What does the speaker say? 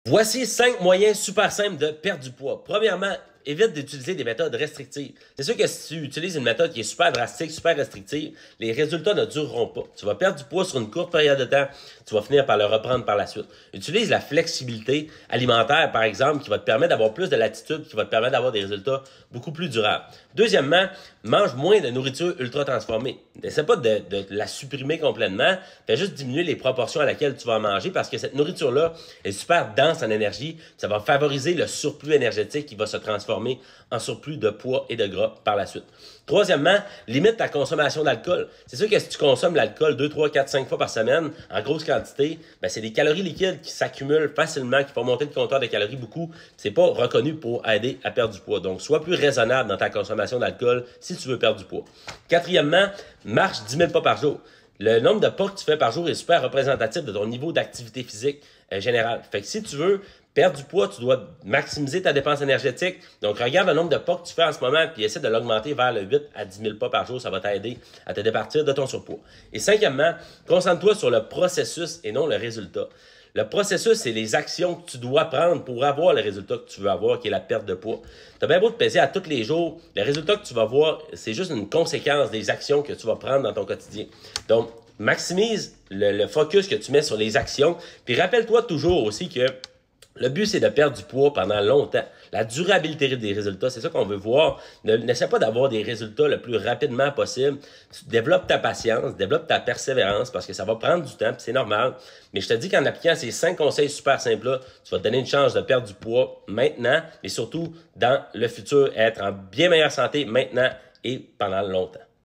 Voici 5 moyens super simples de perdre du poids. Premièrement, évite d'utiliser des méthodes restrictives. C'est sûr que si tu utilises une méthode qui est super drastique, super restrictive, les résultats ne dureront pas. Tu vas perdre du poids sur une courte période de temps, tu vas finir par le reprendre par la suite. Utilise la flexibilité alimentaire, par exemple, qui va te permettre d'avoir plus de latitude, qui va te permettre d'avoir des résultats beaucoup plus durables. Deuxièmement, mange moins de nourriture ultra transformée. N'essaie pas de la supprimer complètement, fais juste diminuer les proportions à laquelle tu vas en manger parce que cette nourriture-là est super dense en énergie. Ça va favoriser le surplus énergétique qui va se transformer en surplus de poids et de gras par la suite. Troisièmement, limite ta consommation d'alcool. C'est sûr que si tu consommes l'alcool 2, 3, 4, 5 fois par semaine, en grosse quantité, ben c'est des calories liquides qui s'accumulent facilement, qui font monter le compteur de calories beaucoup. C'est pas reconnu pour aider à perdre du poids. Donc, sois plus raisonnable dans ta consommation d'alcool si tu veux perdre du poids. Quatrièmement, marche 10 000 pas par jour. Le nombre de pas que tu fais par jour est super représentatif de ton niveau d'activité physique générale. Fait que si tu veux perdre du poids, tu dois maximiser ta dépense énergétique. Donc, regarde le nombre de pas que tu fais en ce moment puis essaie de l'augmenter vers le 8 à 10 000 pas par jour. Ça va t'aider à te départir de ton surpoids. Et cinquièmement, concentre-toi sur le processus et non le résultat. Le processus, c'est les actions que tu dois prendre pour avoir le résultat que tu veux avoir, qui est la perte de poids. Tu as bien beau te peser à tous les jours, le résultat que tu vas voir, c'est juste une conséquence des actions que tu vas prendre dans ton quotidien. Donc, maximise le focus que tu mets sur les actions. Puis rappelle-toi toujours aussi que le but, c'est de perdre du poids pendant longtemps. La durabilité des résultats, c'est ça qu'on veut voir. N'essaie pas d'avoir des résultats le plus rapidement possible. Tu développes ta patience, développe ta persévérance parce que ça va prendre du temps, puis c'est normal. Mais je te dis qu'en appliquant ces 5 conseils super simples-là, tu vas te donner une chance de perdre du poids maintenant et surtout dans le futur, être en bien meilleure santé maintenant et pendant longtemps.